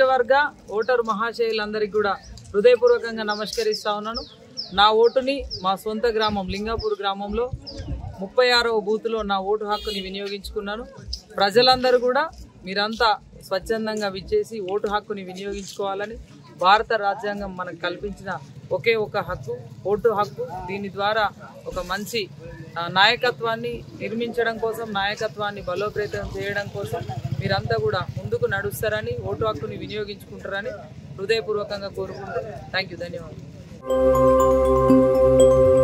నియోజకవర్గ ఓటరు మహాశయులందరికీ కూడా హృదయపూర్వకంగా నమస్కరిస్తా ఉన్నాను. నా ఓటుని మా సొంత గ్రామం లింగాపూర్ గ్రామంలో 36వ బూత్లో నా ఓటు హక్కుని వినియోగించుకున్నాను. ప్రజలందరూ కూడా మీరంతా స్వచ్ఛందంగా విచ్చేసి ఓటు హక్కుని వినియోగించుకోవాలని, భారత రాజ్యాంగం మనకు కల్పించిన ఒకే ఒక హక్కు ఓటు హక్కు. దీని ద్వారా ఒక మంచి నాయకత్వాన్ని నిర్మించడం కోసం, నాయకత్వాన్ని బలోపేతం చేయడం కోసం మీరంతా కూడా ముందుకు నడుస్తారని, ఓటు హక్కుని వినియోగించుకుంటారని హృదయపూర్వకంగా కోరుకుంటూ థ్యాంక్ యూ, ధన్యవాదాలు.